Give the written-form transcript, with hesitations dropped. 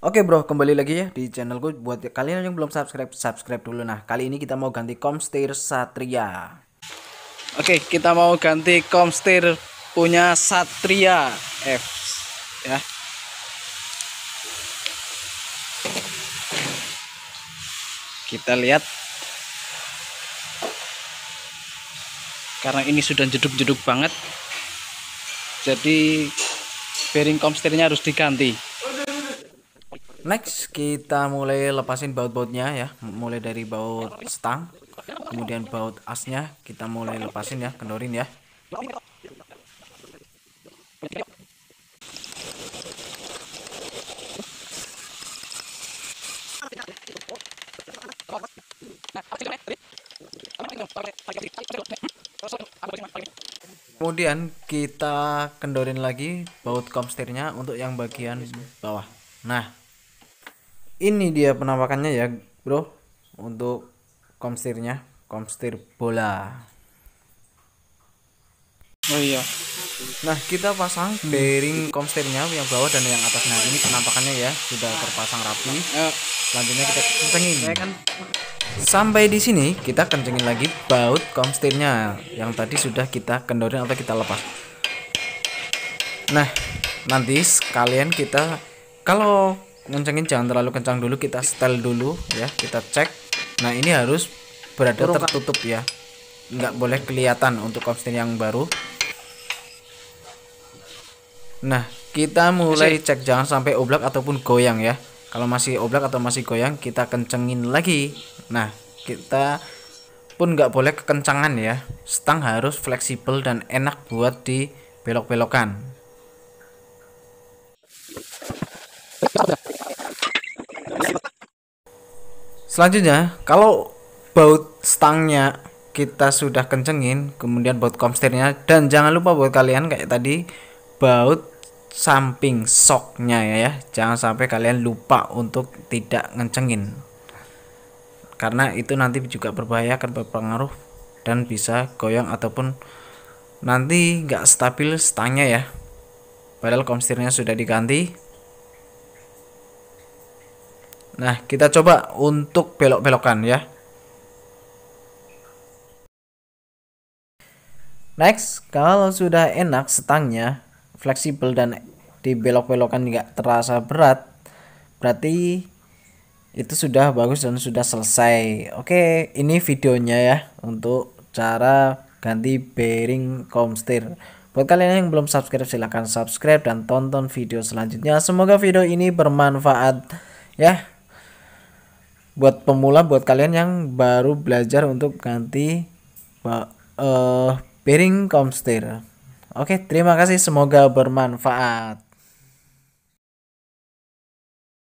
Oke bro, kembali lagi ya di channelku. Buat kalian yang belum subscribe, subscribe dulu. Nah, kali ini kita mau ganti Comstir Satria. Oke, kita mau ganti Comstir punya Satria F ya. Kita lihat. Karena ini sudah jeduk-jeduk banget. Jadi bearing Comstirnya harus diganti. Next kita mulai lepasin baut-bautnya ya, mulai dari baut stang, kemudian baut asnya kita mulai lepasin ya, kendorin ya. Kemudian kita kendorin lagi baut Comstirnya untuk yang bagian bawah. Nah, ini dia penampakannya ya bro, untuk Comstirnya, Comstir bola. Oh iya. Nah, kita pasang bearing Comstirnya yang bawah dan yang atas. Nah, ini penampakannya ya, sudah terpasang rapi. Selanjutnya kita kencengin. Sampai di sini kita kencengin lagi baut Comstirnya yang tadi sudah kita kendorin atau kita lepas. Nah, nanti sekalian kita kalau ngencengin jangan terlalu kencang dulu, kita setel dulu ya, kita cek. Nah, ini harus berada tertutup ya, nggak boleh kelihatan untuk Comstir yang baru. Nah, kita mulai cek jangan sampai oblak ataupun goyang ya. Kalau masih oblak atau masih goyang, kita kencengin lagi. Nah, kita pun nggak boleh kekencangan ya. Stang harus fleksibel dan enak buat dibelok-belokan. Selanjutnya, kalau baut stangnya kita sudah kencengin, kemudian baut Comstirnya, dan jangan lupa buat kalian kayak tadi baut samping shocknya ya, jangan sampai kalian lupa untuk tidak ngencengin, karena itu nanti juga berbahaya, akan berpengaruh dan bisa goyang ataupun nanti nggak stabil stangnya ya, padahal Comstirnya sudah diganti. Nah, kita coba untuk belok-belokan ya. Next, kalau sudah enak stangnya fleksibel dan dibelok-belokan nggak terasa berat, berarti itu sudah bagus dan sudah selesai. Oke, ini videonya ya untuk cara ganti bearing Comstir. Buat kalian yang belum subscribe, silahkan subscribe dan tonton video selanjutnya. Semoga video ini bermanfaat ya, buat pemula, buat kalian yang baru belajar untuk ganti bearing Comstir. Oke, terima kasih, semoga bermanfaat.